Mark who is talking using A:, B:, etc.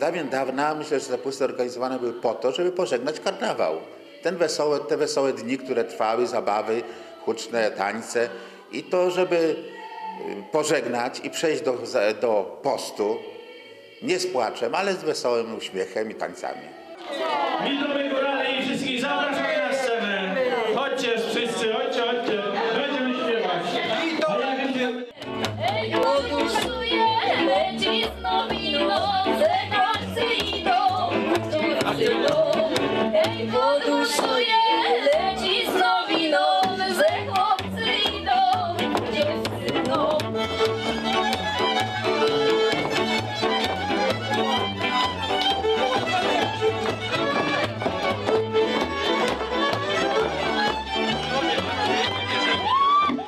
A: dawien dawna myślę, że te pusty organizowane były po to, żeby pożegnać karnawał. Te wesołe dni, które trwały, zabawy, huczne tańce i to, żeby pożegnać i przejść do postu nie z płaczem, ale z wesołym uśmiechem i tańcami.
B: Witamy górale i wszystkich zapraszamy na scenę. Chodźcie wszyscy, chodźcie, chodźcie. Będziemy śpiewać.
C: Ej, podusuje, leci znowu noce, nocy idą, ej, podusuje.